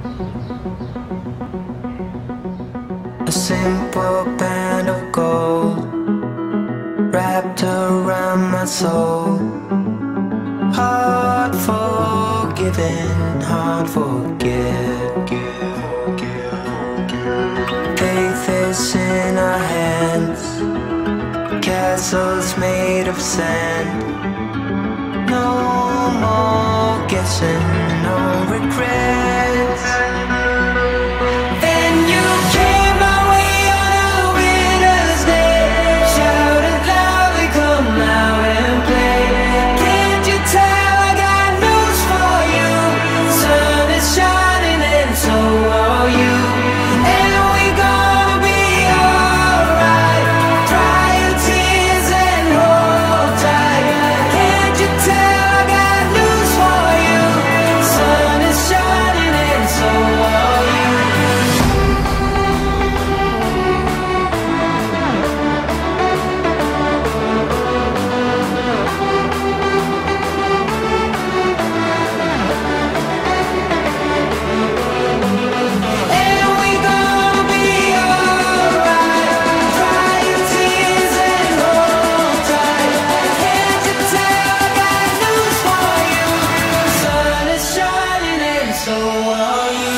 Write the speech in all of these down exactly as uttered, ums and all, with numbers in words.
A simple band of gold wrapped around my soul. Hard forgiven, hard forget. Faith is in our hands, castles made of sand. No more guessing, no regrets. Then you came my way on a winter's day. Shouted loudly, come out and play. Can't you tell I got news for you? Sun is shining and so are you. And we gonna be alright. Dry your tears and hold tight. Can't you tell I got news for you? Sun is shining and so are you. And we gonna be alright. Dry your tears and hold tight. Can't you tell I got news for you? Sun is shining and so are you.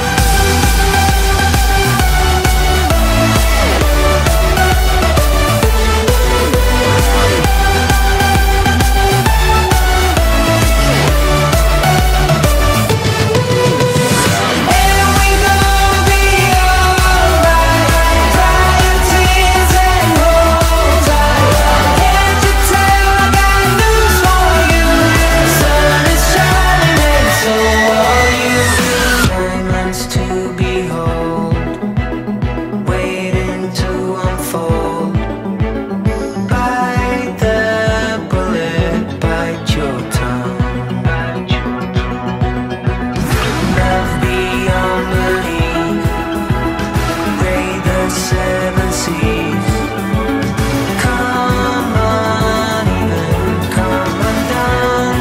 And we gonna be alright. Dry your tears and hold tight. Can't you tell I got news for you? Sun is shining and so are you. Diamonds to behold, waiting to unfold. Bite the bullet, bite your tongue. Love beyond belief, raid the seven seas. Come uneven, come undone.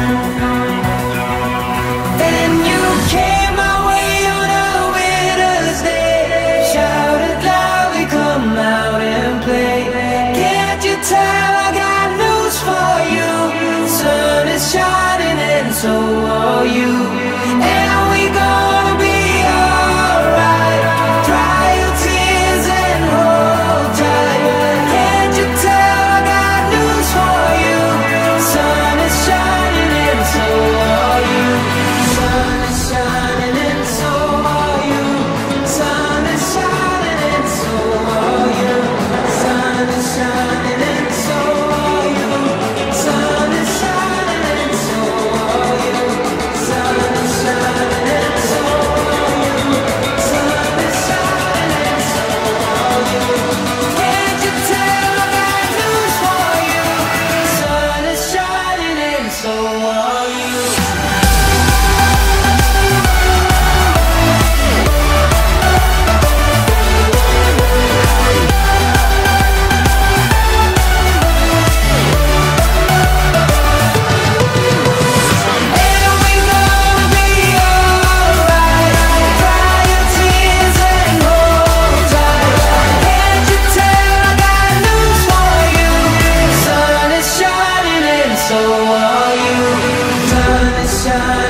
Then you came my way on a winter's day. Shouted loudly, come out and play. Can't you tell I got news for you? Sun is shining and so are you. And we gonna be alright. Dry your tears and hold tight. Can't you tell I got news for you? Sun is shining and so are you. Sun is shining and so are you. Sun is shining and so are you. Sun is shining and so are you. Sun is shining and so are you. Sun is shining and so are you. Sun is shining and so are you. Can't you tell I got news for you? Sun is shining and so are you. And we gonna be alright. Dry your tears and hold tight. Can't you tell I got news for you? Sun is shining and so are you. Sun is shining.